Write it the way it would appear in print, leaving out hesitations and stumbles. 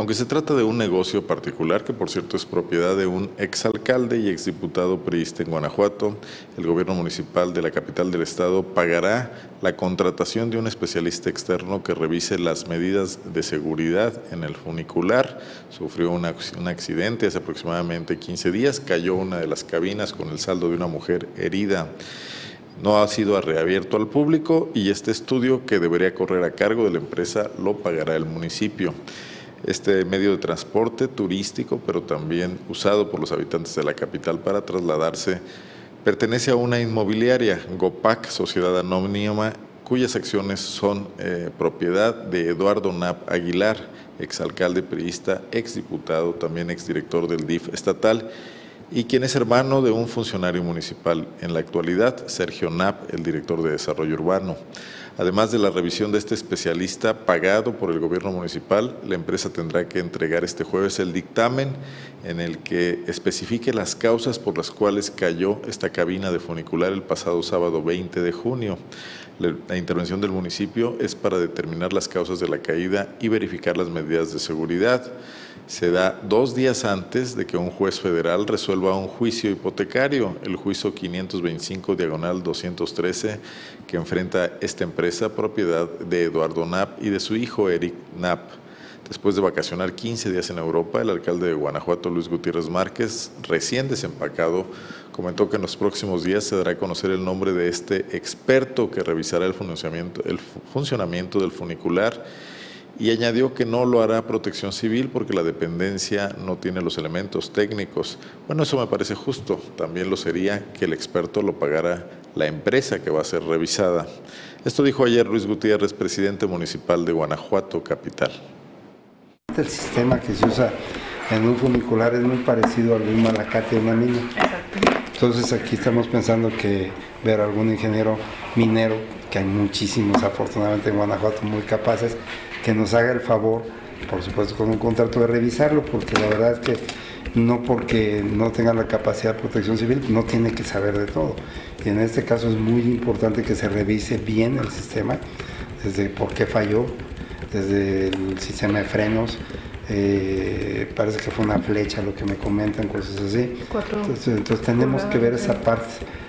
Aunque se trata de un negocio particular, que por cierto es propiedad de un exalcalde y exdiputado priista en Guanajuato, el gobierno municipal de la capital del estado pagará la contratación de un especialista externo que revise las medidas de seguridad en el funicular. Sufrió un accidente hace aproximadamente 15 días, cayó una de las cabinas con el saldo de una mujer herida. No ha sido reabierto al público y este estudio, que debería correr a cargo de la empresa, lo pagará el municipio. Este medio de transporte turístico, pero también usado por los habitantes de la capital para trasladarse, pertenece a una inmobiliaria, Gopac, sociedad anónima, cuyas acciones son propiedad de Eduardo Knapp Aguilar, exalcalde priista, exdiputado, también exdirector del DIF estatal, y quien es hermano de un funcionario municipal en la actualidad, Sergio Knapp, el director de Desarrollo Urbano. Además de la revisión de este especialista pagado por el gobierno municipal, la empresa tendrá que entregar este jueves el dictamen en el que especifique las causas por las cuales cayó esta cabina de funicular el pasado sábado 20 de junio. La intervención del municipio es para determinar las causas de la caída y verificar las medidas de seguridad. Se da 2 días antes de que un juez federal resuelva un juicio hipotecario, el juicio 525/213, que enfrenta esta empresa, propiedad de Eduardo Knapp y de su hijo Eric Knapp. Después de vacacionar 15 días en Europa, el alcalde de Guanajuato, Luis Gutiérrez Márquez, recién desempacado, comentó que en los próximos días se dará a conocer el nombre de este experto que revisará el funcionamiento del funicular, y añadió que no lo hará Protección Civil porque la dependencia no tiene los elementos técnicos. Bueno, eso me parece justo. También lo sería que el experto lo pagara la empresa que va a ser revisada. Esto dijo ayer Luis Gutiérrez, presidente municipal de Guanajuato capital. El sistema que se usa en un funicular es muy parecido al de un malacate de una mina. Exacto. Entonces aquí estamos pensando que ver a algún ingeniero minero, que hay muchísimos afortunadamente en Guanajuato muy capaces, que nos haga el favor, por supuesto con un contrato, de revisarlo, porque la verdad es que no porque no tenga la capacidad de Protección Civil, no tiene que saber de todo. Y en este caso es muy importante que se revise bien el sistema, desde por qué falló, desde el sistema de frenos, parece que fue una flecha lo que me comentan, cosas así. Entonces tenemos que ver esa parte.